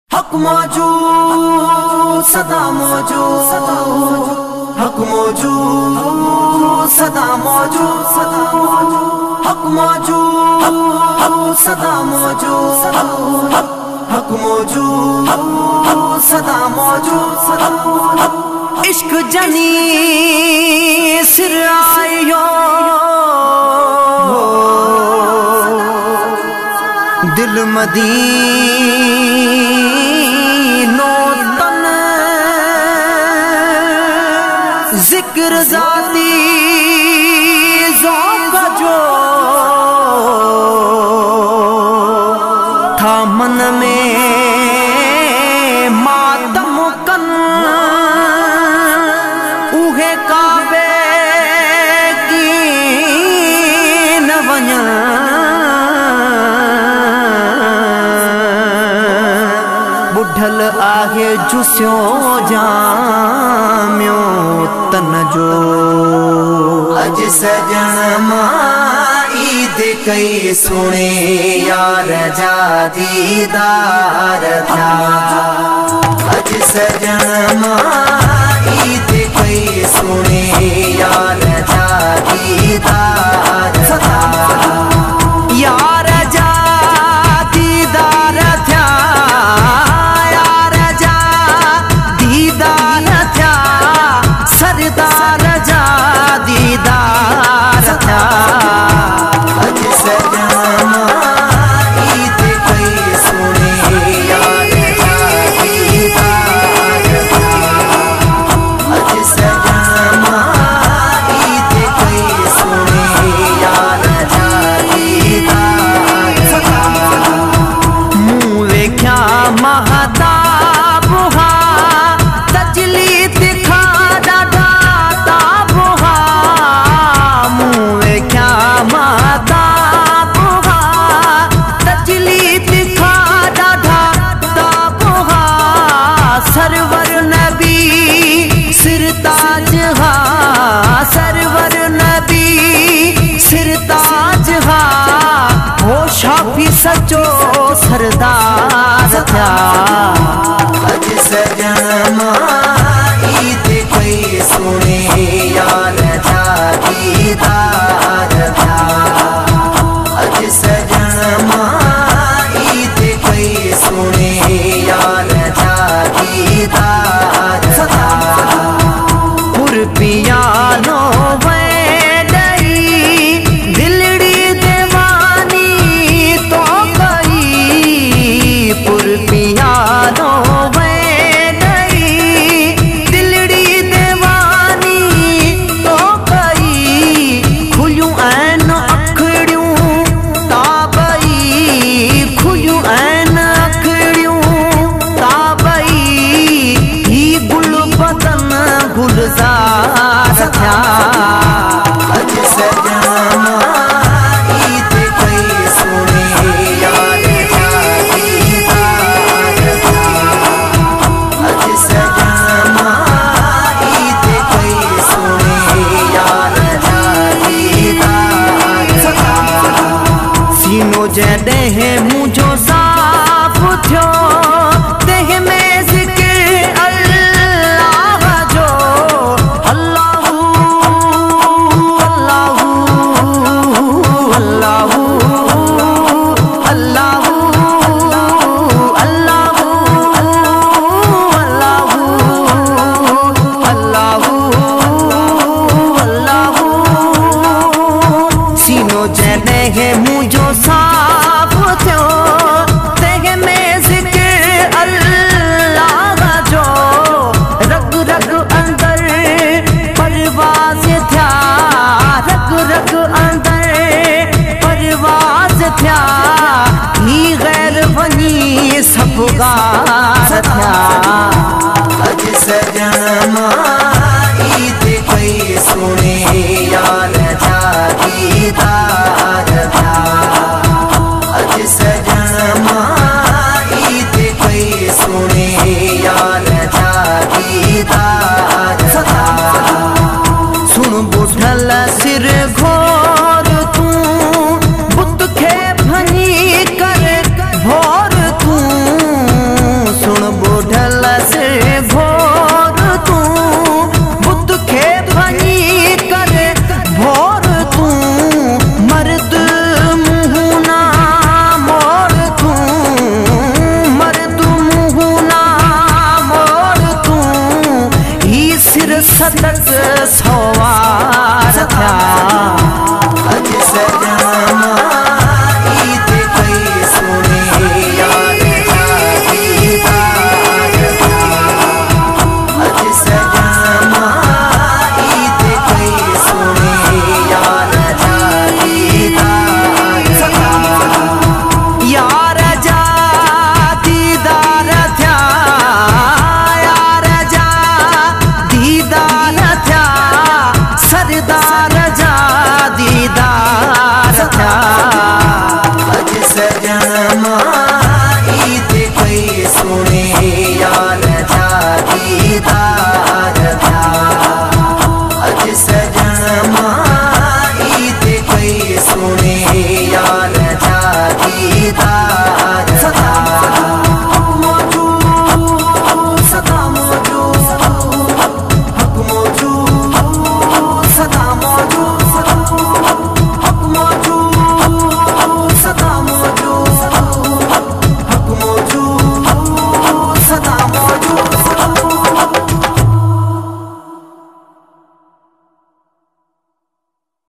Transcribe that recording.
हक मौजूद सदा मौजूद, हक मौजूद सदा मौजूद, हक मौजूद सदा मौजूद, हक मौजूद सदा मौजूद। इश्क जनी सिर आयो दिल मदीनो तन, जिक्र ज़ाती ज़ौक़ जो था मन में मातम कन, उहे काबे की न वञा बुढ़ल आहे जुस्यो जाम्यो तन जो। अज सजन मां ईद कई सुने यार जा दीदार था, अज सजन मां ईद कई सुने यार जा दीदार था, यार जा दीदार था, सरदार जा दीदार था। अज सजन मां ईद कई सुने यार जा दीदार था, अज सजन मां ईद कई सुने यार जा दीदार था। मुँह वेख्या महताब हा तजली दिखा सरवर नबी सिरताज हा, सरवर नबी सिरताज हा, हो शाफी सचो सरदार था। अज सजन मां ईद कई सुने यार जा दीदार था, अज सजन मां ईद कई सुने यार जा दीदार था। पुरपियानो वैडई दिलड़ी देवानी तो कई, पुरपियानो वैडई दिलड़ी देवानी तो कई, खुलियूं आहिनि अखड़ियूं ताबई, खुलियूं आहिनि अखड़ियूं ताबई, ही गुल बदन गुलजार था। अज सजन मां ईद कई सुने यार जा दीदार था, अज सजन मां ईद कई सुने यार जा दीदार था। सीनो जॾहिं मुंहिंजो साफ़ थियो देह में मुझो साफ थियो